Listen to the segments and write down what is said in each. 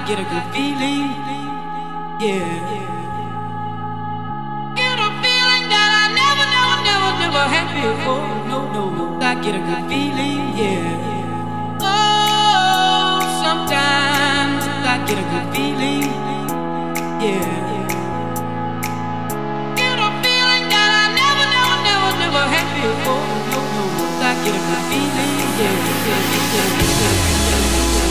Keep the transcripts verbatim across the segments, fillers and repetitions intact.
get a good feeling, yeah. Get a feeling that I never, never, never, never had before. No, no, no, I get a good feeling, yeah. Oh, sometimes I get a good feeling, yeah. Get a feeling that I never, never, never, never had before. No, no, no, I get a good feeling, yeah, yeah, yeah, yeah, yeah.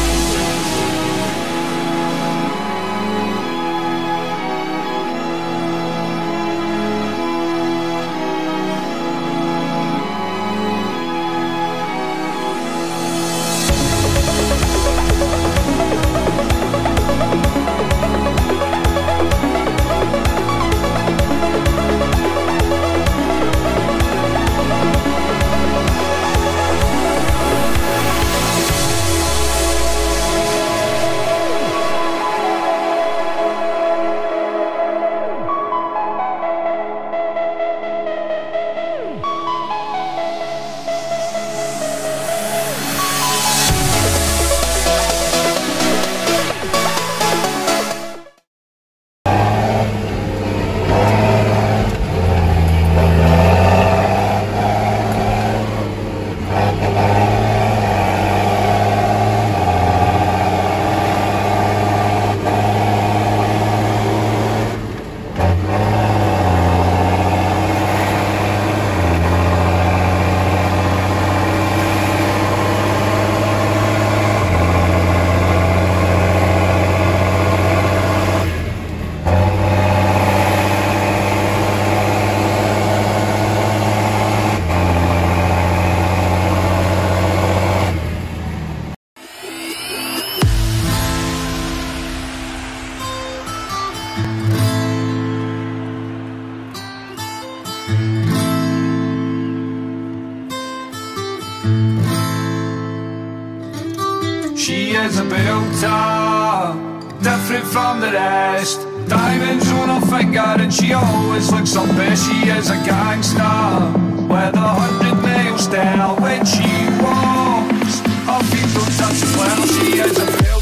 She is a builder, different from the rest. Diamonds on her finger and she always looks her best. She is a gangster with a hundred nail stare. When she walks, her feet don't touch the floor. She is a builder.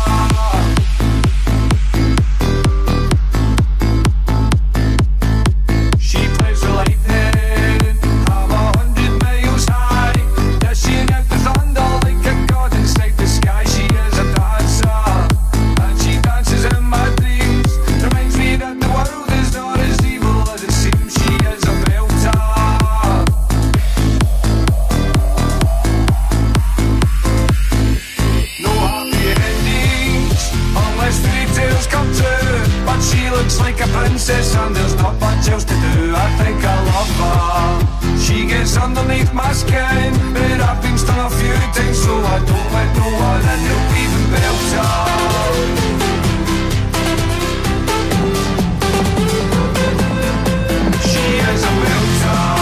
Like a princess and there's not much else to do. I think I love her. She gets underneath my skin, but I've been stung a few times, so I don't let no one in who'll even belt her. She is a belter.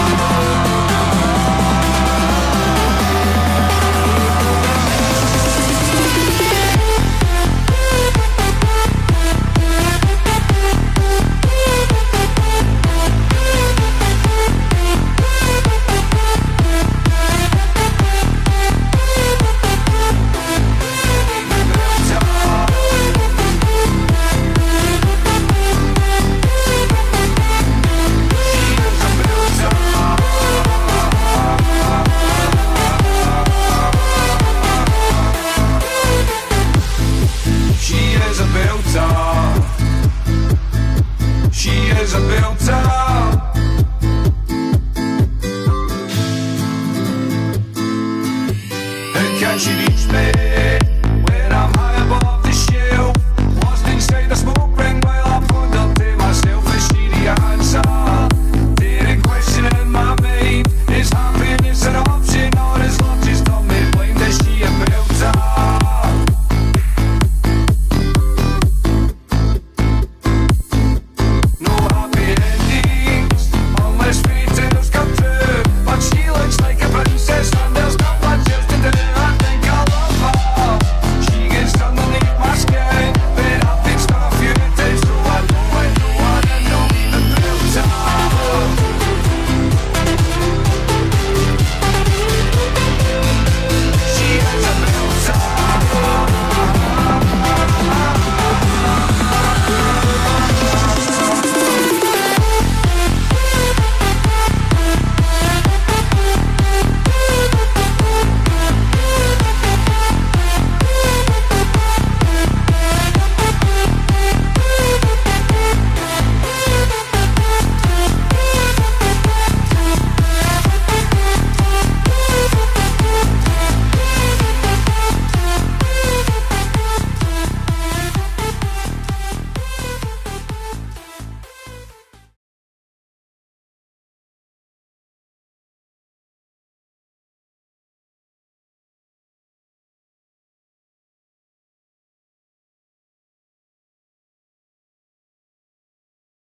She is a builder.